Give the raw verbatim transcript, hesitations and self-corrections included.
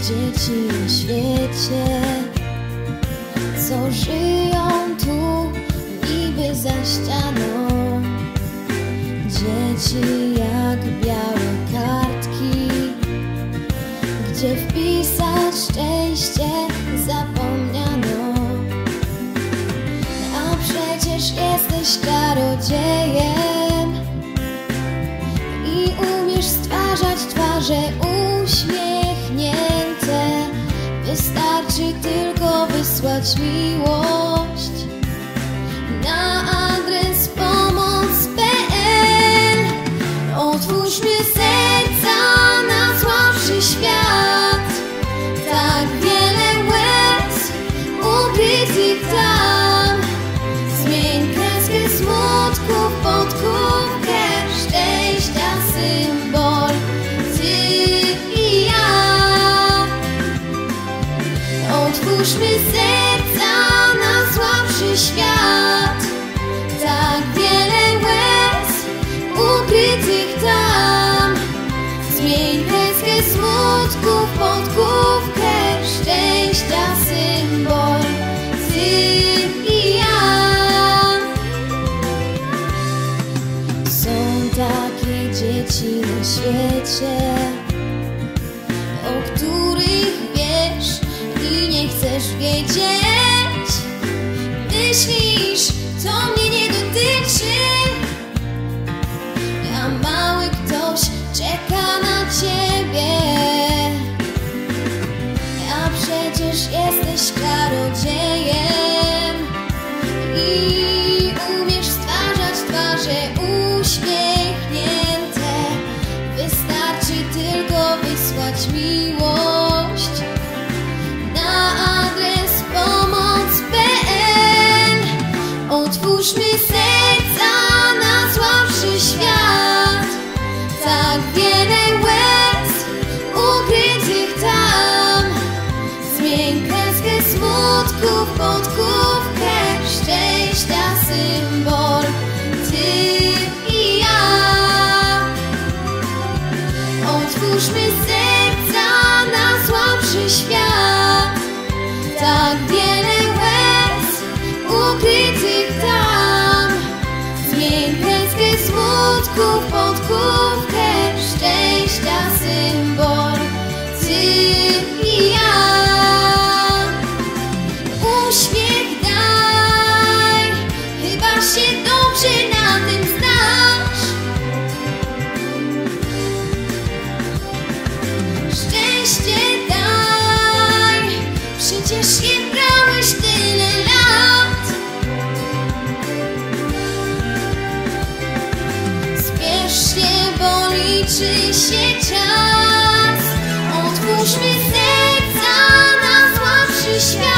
dzieci na świecie, co żyją tu niby za ścianą. Dzieci jak białe kartki, gdzie wpisać szczęście zapomniano. A przecież jesteś czarodziejem i umiesz stwarzać twarze uśmiechnięte. Wystarczy tylko wysłać miłość na adres pomoc kropka pe el. Otwórzmy serca na słabszy świat, tak wiele łez ukrytych tam. Zmień kreskę smutku w podkówkę szczęścia, symbol ty i ja. Otwórzmy serca na słabszy świat, tak wiele łez ukrytych tam. Zmień kreskę smutku w podkówkę szczęścia, symbol ty i ja. Są takie dzieci na świecie, o których wiesz i nie chcesz wiedzieć. Myślisz, to mnie nie dotyczy, a mały ktoś czeka na ciebie. A przecież jesteś czarodziejem i umiesz stwarzać twarze uśmiechnięte. Wystarczy tylko wysłać miłość na adres pomoc kropka pe el. Otwórzmy serca na słabszy świat, tak wiele łez ukrytych tam. Zmień kreskę smutku w podkówkę szczęścia, symbol ty i ja. Otwórzmy serca na słabszy świat, tak wiele łez ukrytych tam. Zmień kreskę smutku w podkówkę szczęścia, symbol ty i ja. Uśmiech daj, chyba się dobrze na tym znasz. Szczęście daj, przecież je brałeś tyle lat. Spiesz się, bo liczy się czas. Otwórzmy serca na słabszy świat.